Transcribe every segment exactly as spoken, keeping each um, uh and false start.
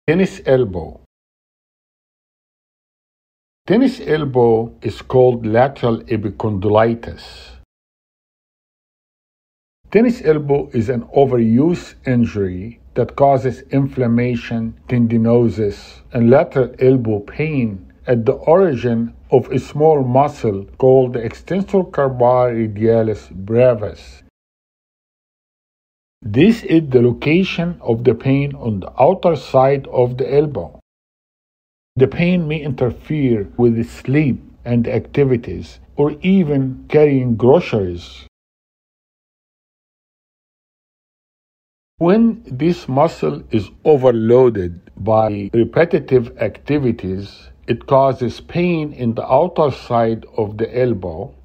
Tennis elbow. Tennis elbow is called lateral epicondylitis. Tennis elbow is an overuse injury that causes inflammation, tendinosis, and lateral elbow pain at the origin of a small muscle called the extensor carpi radialis brevis. This is the location of the pain on the outer side of the elbow. The pain may interfere with sleep and activities, or even carrying groceries. When this muscle is overloaded by repetitive activities, it causes pain in the outer side of the elbow.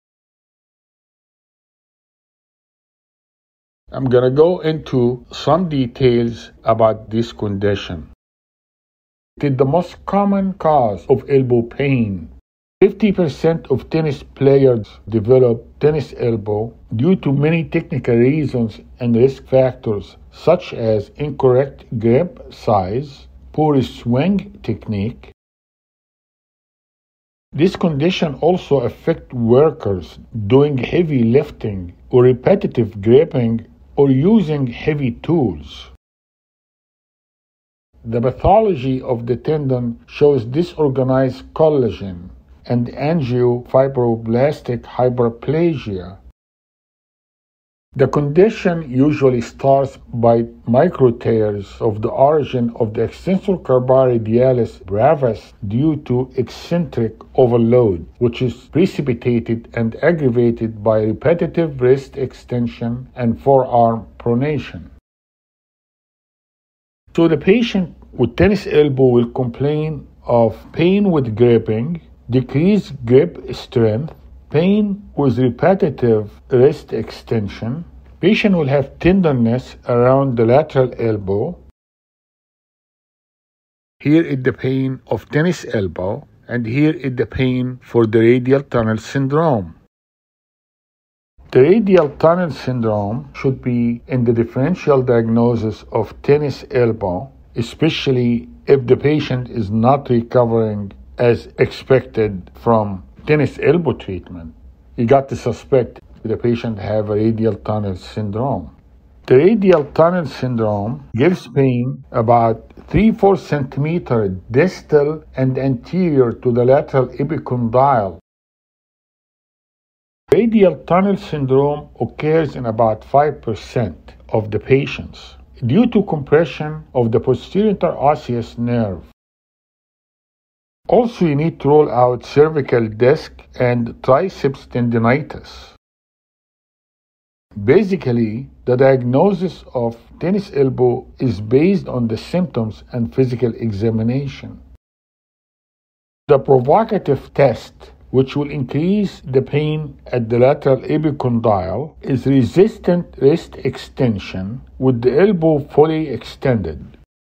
I'm going to go into some details about this condition. It is the most common cause of elbow pain. fifty percent of tennis players develop tennis elbow due to many technical reasons and risk factors such as incorrect grip size, poor swing technique. This condition also affects workers doing heavy lifting or repetitive gripping or using heavy tools. The pathology of the tendon shows disorganized collagen and angiofibroblastic hyperplasia. The condition usually starts by micro tears of the origin of the extensor carpi radialis brevis due to eccentric overload, which is precipitated and aggravated by repetitive wrist extension and forearm pronation. So the patient with tennis elbow will complain of pain with gripping, decreased grip strength, pain with repetitive wrist extension. Patient will have tenderness around the lateral elbow. Here is the pain of tennis elbow, and here is the pain for the radial tunnel syndrome. The radial tunnel syndrome should be in the differential diagnosis of tennis elbow, especially if the patient is not recovering as expected from tennis elbow treatment. You got to suspect the patient have a radial tunnel syndrome. The radial tunnel syndrome gives pain about three to four centimeters distal and anterior to the lateral epicondyle. Radial tunnel syndrome occurs in about five percent of the patients due to compression of the posterior interosseous nerve. Also, you need to rule out cervical disc and triceps tendinitis. Basically, the diagnosis of tennis elbow is based on the symptoms and physical examination. The provocative test, which will increase the pain at the lateral epicondyle, is resistant wrist extension with the elbow fully extended.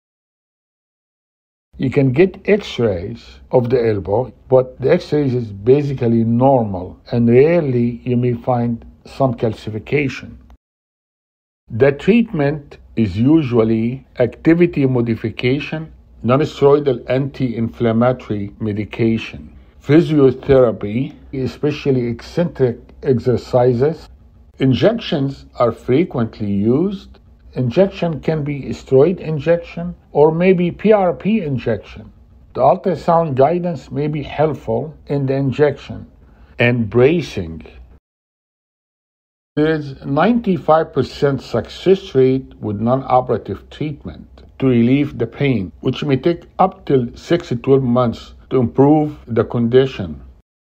You can get x-rays of the elbow, but the x-rays is basically normal, and rarely you may find some calcification. The treatment is usually activity modification, non-steroidal anti-inflammatory medication, physiotherapy, especially eccentric exercises. Injections are frequently used. Injection can be steroid injection or maybe P R P injection. The ultrasound guidance may be helpful in the injection. And bracing. There is ninety-five percent success rate with non-operative treatment to relieve the pain, which may take up till six to twelve months to improve the condition.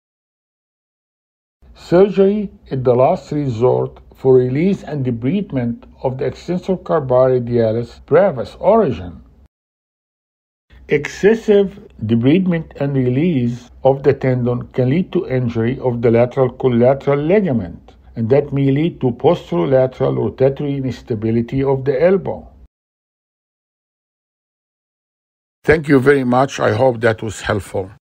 Surgery is the last resort for release and debridement of the extensor carpi radialis brevis origin. Excessive debridement and release of the tendon can lead to injury of the lateral collateral ligament, and that may lead to posterolateral rotatory instability of the elbow. Thank you very much. I hope that was helpful.